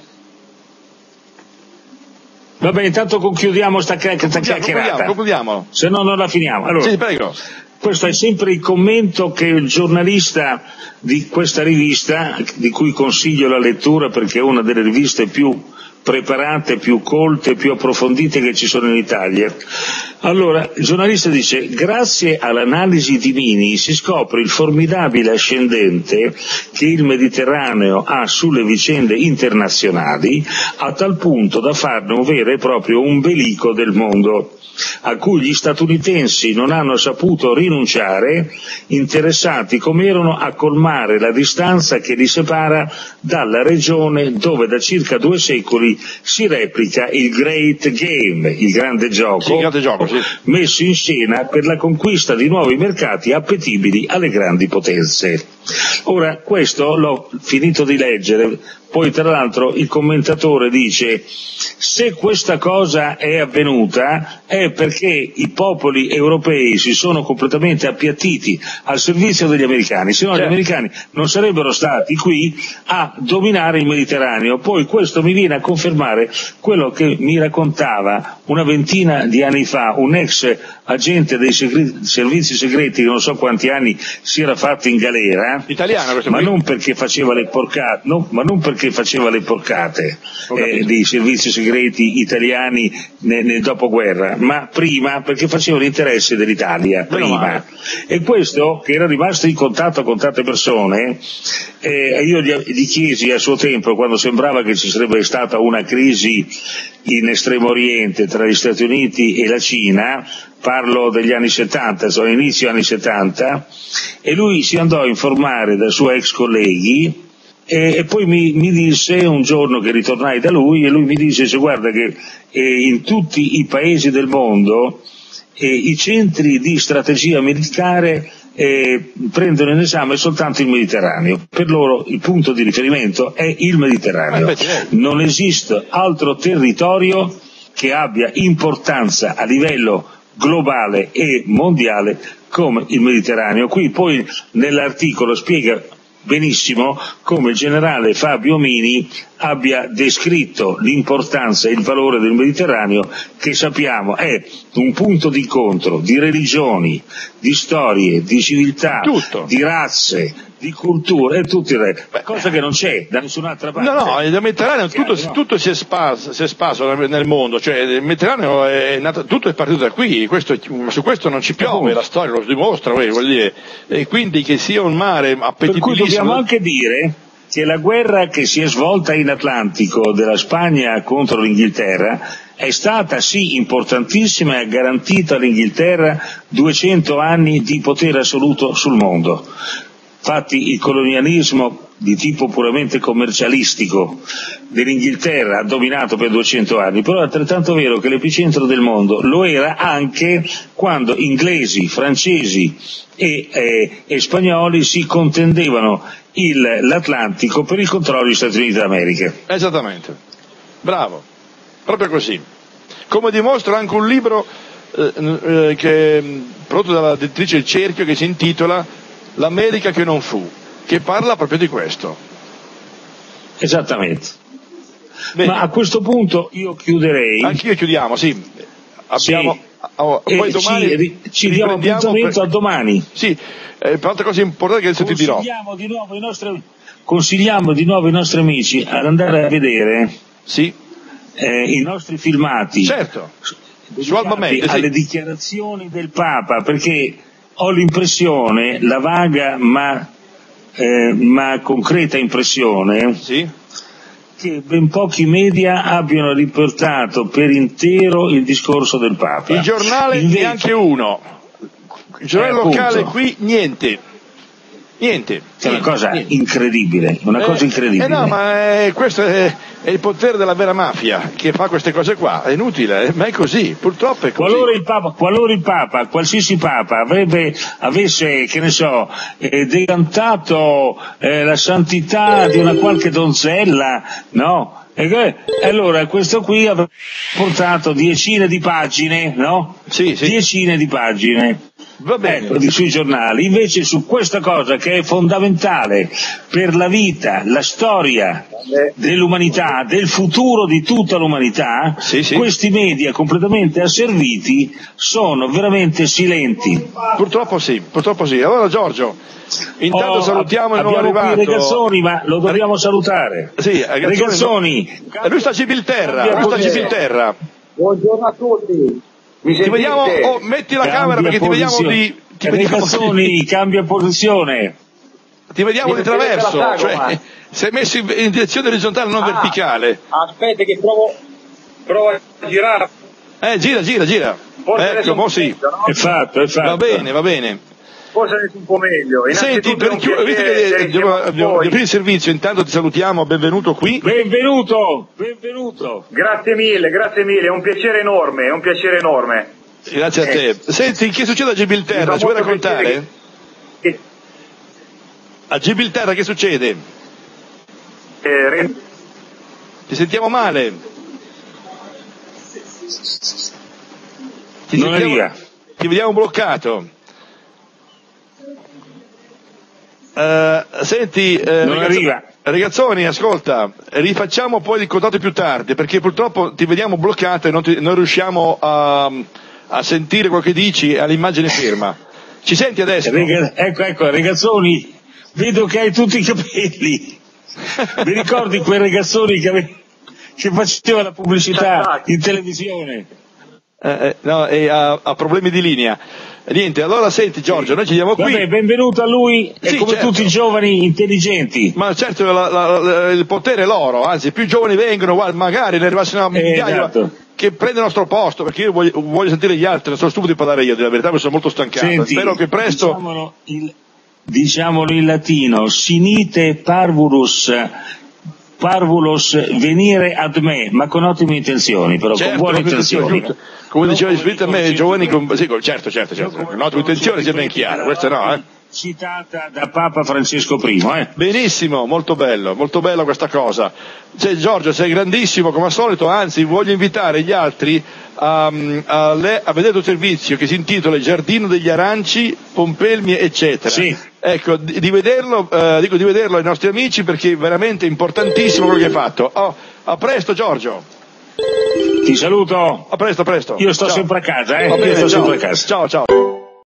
Vabbè, intanto concludiamo sta, sta chiacchierata. Concludiamo, concludiamo. Se no non la finiamo. Allora, sì, prego. Questo è sempre il commento che il giornalista di questa rivista, di cui consiglio la lettura perché è una delle riviste più preparate, più colte, più approfondite che ci sono in Italia. Allora, il giornalista dice: grazie all'analisi di Mini si scopre il formidabile ascendente che il Mediterraneo ha sulle vicende internazionali, a tal punto da farne un vero e proprio ombelico del mondo, a cui gli statunitensi non hanno saputo rinunciare, interessati come erano a colmare la distanza che li separa dalla regione dove da circa due secoli si replica il Great Game, il grande gioco, sì, grande gioco sì. messo in scena per la conquista di nuovi mercati appetibili alle grandi potenze. Ora, questo l'ho finito di leggere, poi tra l'altro il commentatore dice: se questa cosa è avvenuta è perché i popoli europei si sono completamente appiattiti al servizio degli americani, se no certo. Gli americani non sarebbero stati qui a dominare il Mediterraneo. Poi questo mi viene a confermare quello che mi raccontava una ventina di anni fa un ex agente dei segreti, servizi segreti che non so quanti anni si era fatto in galera, italiano, questo ma qui. non perché faceva le porcate, no, ma non perché faceva le porcate eh, dei servizi segreti italiani nel, nel dopoguerra, ma prima perché faceva l'interesse dell'Italia, prima. E questo, che era rimasto in contatto con tante persone, eh, io gli, gli chiesi a suo tempo, quando sembrava che ci sarebbe stata una crisi in Estremo Oriente tra gli Stati Uniti e la Cina, parlo degli anni settanta, sono inizio anni settanta, e lui si andò a informare dai suoi ex colleghi e, e poi mi, mi disse un giorno che ritornai da lui, e lui mi disse: cioè, guarda che eh, in tutti i paesi del mondo eh, i centri di strategia militare eh, prendono in esame soltanto il Mediterraneo, per loro il punto di riferimento è il Mediterraneo, non esiste altro territorio che abbia importanza a livello globale e mondiale come il Mediterraneo. Qui poi nell'articolo spiega benissimo come il generale Fabio Mini abbia descritto l'importanza e il valore del Mediterraneo, che sappiamo è un punto d'incontro di religioni, di storie, di civiltà, tutto. Di razze, di culture e tutto il resto, cosa che non c'è da nessun'altra parte. No, no, il Mediterraneo tutto, no. tutto si è sparso, si è sparso nel mondo, cioè il Mediterraneo è nato, tutto è partito da qui, questo, su questo non ci piove, la storia lo dimostra, vuol dire, e quindi che sia un mare appetibilissimo. Per cui dobbiamo anche dire che la guerra che si è svolta in Atlantico della Spagna contro l'Inghilterra è stata sì importantissima e ha garantito all'Inghilterra duecento anni di potere assoluto sul mondo. Infatti il colonialismo di tipo puramente commercialistico dell'Inghilterra ha dominato per duecento anni, però è altrettanto vero che l'epicentro del mondo lo era anche quando inglesi, francesi e, eh, e spagnoli si contendevano il, l'Atlantico per il controllo degli Stati Uniti d'America. Esattamente, bravo, proprio così. Come dimostra anche un libro eh, eh, che, prodotto dalla editrice Il Cerchio, che si intitola L'America che non fu, che parla proprio di questo. Esattamente. Bene. Ma a questo punto io chiuderei. Anch'io chiudiamo, sì. Abbiamo, sì. Oh, poi domani ci, ci diamo appuntamento per... a domani. Sì, eh, per altre cose importanti che adesso ti dirò. Consigliamo di nuovo i nostri, consigliamo di nuovo i nostri amici ad andare a vedere sì. eh, i nostri filmati. Certo. Su Alba Media, alle sì. dichiarazioni del Papa, perché ho l'impressione, la vaga ma, eh, ma concreta impressione, sì. che ben pochi media abbiano riportato per intero il discorso del Papa. Il giornale Invece, neanche uno, il giornale eh, locale appunto. qui niente, niente. È una niente, cosa niente. incredibile, una eh, cosa incredibile. Eh no, ma eh, questo è, è il potere della vera mafia che fa queste cose qua, è inutile, ma è così, purtroppo è così. Qualora il Papa, qualora il Papa, qualsiasi Papa avrebbe, avesse, che ne so, eh, decantato eh, la santità di una qualche donzella, no? E che, allora questo qui avrebbe portato decine di pagine, no? Sì, sì. Decine di pagine. Va bene. Ecco, sui giornali. Invece su questa cosa che è fondamentale per la vita, la storia dell'umanità, del futuro di tutta l'umanità, sì, sì. questi media completamente asserviti sono veramente silenti. Purtroppo sì, purtroppo sì. Allora Giorgio, intanto oh, salutiamo il nuovo arrivato. Abbiamo qui Regazzoni, ma lo dobbiamo salutare. Sì, Regazzoni. Regazzoni. No. Lui sta a Gibilterra, lui sta a Gibilterra. Buongiorno a tutti. Mi ti vediamo, oh, metti la cambia camera perché posizione. ti vediamo di... Ti Regazzoni, di, cambia posizione. Ti vediamo mi di traverso, cioè sei messo in, in direzione orizzontale, non ah, verticale. Aspetta che provo, provo a girare. Eh, gira, gira, gira. Forse ecco, mo sì. Meglio, no? È fatto, è fatto. Va bene, va bene. Forse adesso un po' meglio. Senti, per chiudere, visto che abbiamo abbiamo il servizio, intanto ti salutiamo, benvenuto qui. Benvenuto, benvenuto. Grazie mille, grazie mille, è un piacere enorme, è un piacere enorme. Grazie a te. Eh. Senti, che succede a Gibilterra? Ci vuoi raccontare? Che... A Gibilterra che succede? Eh, Ti sentiamo male. Ti non sentiamo... è via. Ti vediamo bloccato. Uh, senti, uh, non ragazzo... arriva. Ragazzoni, ascolta, rifacciamo poi il contatto più tardi, perché purtroppo ti vediamo bloccato e non, ti... non riusciamo a... a sentire quello che dici all'immagine ferma. Ci senti adesso? Rega... Ecco, ecco, Regazzoni, vedo che hai tutti i capelli. Mi ricordi quei ragazzoni che, ave... che faceva la pubblicità in televisione? Eh, eh, no, e ha, ha problemi di linea. Niente, allora senti Giorgio, sì. Noi ci diamo qui. Vabbè, benvenuto a lui e sì, come certo. Tutti i giovani intelligenti. Ma certo la, la, la, il potere è loro, anzi più giovani vengono, magari ne arrivassero una migliaia. Eh, esatto. Che prende il nostro posto, perché io voglio, voglio sentire gli altri, non sono stupido di parlare io, della verità, mi sono molto stancato. Senti, spero che presto. Diciamolo, il, diciamolo in latino, sinite parvulus, parvulus venire ad me, ma con ottime intenzioni, però certo, con buone intenzioni. Giusto. Come diceva il Spirito a me, i giovani con. Sì, certo, certo, certo. Con ottime intenzioni sia ben chiaro, questo no, eh. Citata da Papa Francesco primo, eh? Benissimo, molto bello, molto bello questa cosa. Cioè, Giorgio, sei grandissimo come al solito, anzi voglio invitare gli altri a, a, a vedere il tuo servizio che si intitola Giardino degli Aranci, Pompelmi, eccetera. Sì. Ecco, di, di vederlo, eh, dico di vederlo ai nostri amici perché è veramente importantissimo quello che hai fatto. Oh, a presto Giorgio. Ti saluto. A presto, a presto. Io sto ciao. sempre a casa, eh? Va bene, Io sto ciao. sempre a casa. Ciao, ciao.